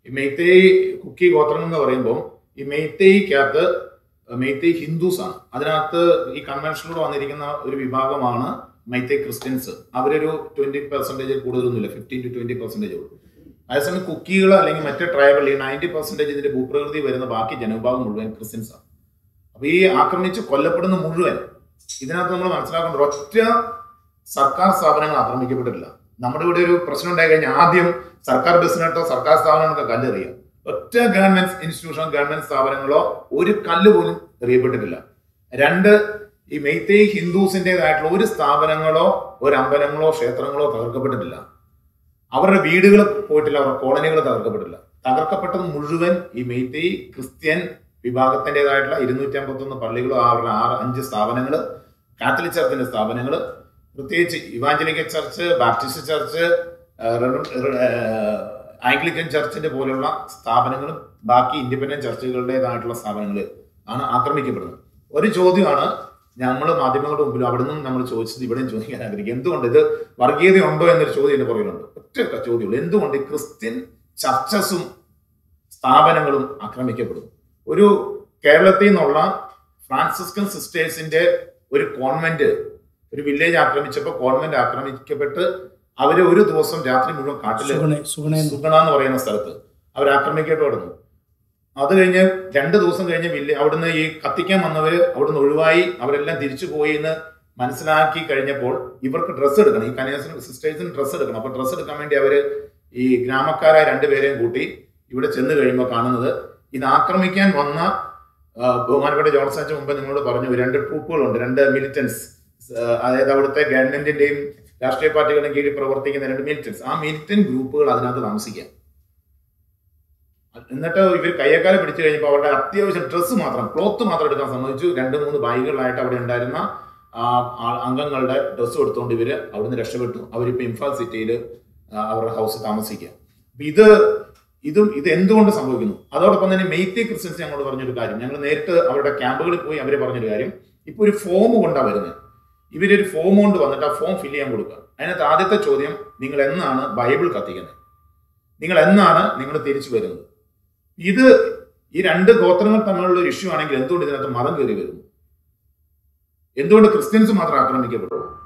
ഈ മെയ്തേയ് കുക്കി ഗോത്രങ്ങൾ എന്ന് പറയുമ്പോൾ ഈ മെയ്തേയ്ക്കകത്ത് മെയ്തേയ് ഹിന്ദുസ് ആണ്. അതിനകത്ത് ഈ കൺവെൻഷനിലൂടെ വന്നിരിക്കുന്ന ഒരു വിഭാഗമാണ് മെയ്തേയ് ക്രിസ്ത്യൻസ്. അവരൊരു 20% കൂടുതലൊന്നുമില്ല, 15 to 20% ഉള്ളൂ. അതേസമയം കുക്കികൾ അല്ലെങ്കിൽ മറ്റ് ട്രൈബൽ ഈ 90% ഇതിന്റെ ഭൂപ്രകൃതി വരുന്ന ബാക്കി ജനവിഭാഗം മുഴുവൻ ക്രിസ്ത്യൻസ് ആണ്. അപ്പൊ ഈ ആക്രമിച്ച് കൊല്ലപ്പെടുന്ന മുഴുവൻ ഇതിനകത്ത് നമ്മൾ മനസ്സിലാക്കേണ്ട ഒറ്റ സർക്കാർ സ്ഥാപനങ്ങൾ ആക്രമിക്കപ്പെട്ടിട്ടില്ല. നമ്മുടെ ഇവിടെ ഒരു പ്രശ്നം ഉണ്ടായി കഴിഞ്ഞാൽ ആദ്യം സർക്കാർ ബസ്സിനകത്തോ സർക്കാർ സ്ഥാപനങ്ങളൊക്കെ കല്ലെറിയാം. ഒറ്റ ഗവൺമെന്റ് ഇൻസ്റ്റിറ്റ്യൂഷൻ ഗവൺമെന്റ് സ്ഥാപനങ്ങളോ ഒരു കല്ല് പോലും എറിയപ്പെട്ടിട്ടില്ല. രണ്ട്, ഈ മെയ്തേയ് ഹിന്ദുസിൻ്റെതായിട്ടുള്ള ഒരു സ്ഥാപനങ്ങളോ ഒരു അമ്പലങ്ങളോ ക്ഷേത്രങ്ങളോ തകർക്കപ്പെട്ടിട്ടില്ല. അവരുടെ വീടുകൾ പോയിട്ടില്ല, അവരുടെ കോളനികൾ തകർക്കപ്പെട്ടില്ല. തകർക്കപ്പെട്ടത് മുഴുവൻ ഈ മെയ്തേയ് ക്രിസ്ത്യൻ വിഭാഗത്തിൻ്റെതായിട്ടുള്ള 251 പള്ളികളോ അവരുടെ 5 സ്ഥാപനങ്ങൾ, കാത്തലിക് ചർച്ചിന്റെ സ്ഥാപനങ്ങൾ, പ്രത്യേകിച്ച് evangelical church, Baptist church, Anglican ചർച്ചിന്റെ പോലുള്ള സ്ഥാപനങ്ങളും ബാക്കി ഇൻഡിപെൻഡന്റ് ചർച്ചുകളുടേതായിട്ടുള്ള സ്ഥാപനങ്ങൾ ആണ് ആക്രമിക്കപ്പെടുന്നത്. ഒരു ചോദ്യമാണ് നമ്മൾ മാധ്യമങ്ങളുടെ മുമ്പിൽ അവിടെ നിന്നും നമ്മൾ ചോദിച്ചത് ഇവിടെയും ചോദിക്കാൻ ആഗ്രഹിക്കും. എന്തുകൊണ്ട് ഇത് വർഗീയത ഉണ്ടോ എന്നൊരു ചോദ്യം എന്റെ പുറകിലുണ്ട്. ഒറ്റ ചോദ്യമുള്ളൂ, എന്തുകൊണ്ട് ക്രിസ്ത്യൻ ചർച്ചസും സ്ഥാപനങ്ങളും ആക്രമിക്കപ്പെടുന്നു? ഒരു കേരളത്തിൽ നിന്നുള്ള ഫ്രാൻസിസ്കൻ സിസ്റ്റേഴ്സിന്റെ ഒരു കോൺവെന്റ്, ഒരു വില്ലേജ് ആക്രമിച്ചപ്പോൾ കോൺവെന്റ് ആക്രമിക്കപ്പെട്ട് അവര് ഒരു ദിവസം രാത്രി മുഴുവൻ കാട്ടില് സുഗണ എന്ന് പറയുന്ന സ്ഥലത്ത് അവർ ആക്രമിക്കപ്പെടുന്നു. അത് കഴിഞ്ഞ് 2 ദിവസം കഴിഞ്ഞ് അവിടുന്ന് ഈ കത്തിക്കാൻ വന്നവര് അവിടുന്ന് ഒഴിവായി, അവരെല്ലാം തിരിച്ചു പോയി എന്ന് മനസ്സിലാക്കി കഴിഞ്ഞപ്പോൾ ഇവർക്ക് ഡ്രസ്സ് എടുക്കണം, ഈ കന്യാസ്ത്രീ സിസ്റ്റേഴ്സിന് ഡ്രസ്സ് എടുക്കണം. അപ്പൊ ഡ്രസ്സ് എടുക്കാൻ വേണ്ടി അവര് ഈ ഗ്രാമക്കാരായ 2 പേരെയും കൂട്ടി ഇവിടെ ചെന്ന് കഴിയുമ്പോൾ കാണുന്നത് ഇത് ആക്രമിക്കാൻ വന്ന ബഹുമാനപ്പെട്ട ജോൺസൺ മുമ്പ് നിങ്ങളോട് പറഞ്ഞു 2 ട്രൂപ്പുകളുണ്ട്, 2 മിലിറ്റൻസ്, അതായത് അവിടുത്തെ ഗവൺമെന്റിന്റെയും രാഷ്ട്രീയ പാർട്ടികളുടെയും കീഴിൽ പ്രവർത്തിക്കുന്ന 2 മിലിറ്റൻസ്. ആ മിലിറ്റന്റ് ഗ്രൂപ്പുകൾ അതിനകത്ത് താമസിക്കാം. എന്നിട്ട് ഇവർ കയ്യേക്കാലം പിടിച്ചു കഴിഞ്ഞപ്പോൾ അവരുടെ അത്യാവശ്യം ഡ്രസ്സ് മാത്രം, ക്ലോത്ത് മാത്രം എടുക്കാൻ സമ്മതിച്ചു. 2-3 ബാഗുകളായിട്ട് അവിടെ ഉണ്ടായിരുന്ന അംഗങ്ങളുടെ ഡ്രസ്സ് എടുത്തുകൊണ്ട് ഇവര് അവിടുന്ന് രക്ഷപ്പെട്ടു. അവരിപ്പോ ഇംഫാൽ സിറ്റിയിൽ അവരുടെ ഹൗസിൽ താമസിക്കുക. ഇത് എന്തുകൊണ്ട് സംഭവിക്കുന്നു? അതോടൊപ്പം തന്നെ മെയ്തേയ് ക്രിസ്ത്യൻസ് ഞങ്ങളോട് പറഞ്ഞൊരു കാര്യം, ഞങ്ങൾ നേരിട്ട് അവരുടെ ക്യാമ്പുകളിൽ പോയി അവര് പറഞ്ഞൊരു കാര്യം, ഇപ്പൊ ഒരു ഫോം കൊണ്ടാണ് വരുന്നത്. ഇവരൊരു ഫോം കൊണ്ട് വന്നിട്ട് ആ ഫോം ഫില്ല് ചെയ്യാൻ കൊടുക്കുക. അതിനകത്ത് ആദ്യത്തെ ചോദ്യം, നിങ്ങൾ എന്നാണ് ബൈബിൾ കത്തിക്കുന്നത്? നിങ്ങൾ എന്നാണ് നിങ്ങൾ തിരിച്ചു വരുന്നത്? ഇത് ഈ 2 ഗോത്രങ്ങൾ തമ്മിലുള്ള ഒരു ഇഷ്യൂ ആണെങ്കിൽ എന്തുകൊണ്ട് ഇതിനകത്ത് മതം കയറി വരുന്നു? എന്തുകൊണ്ട് ക്രിസ്ത്യൻസ് മാത്രം ആക്രമിക്കപ്പെടും?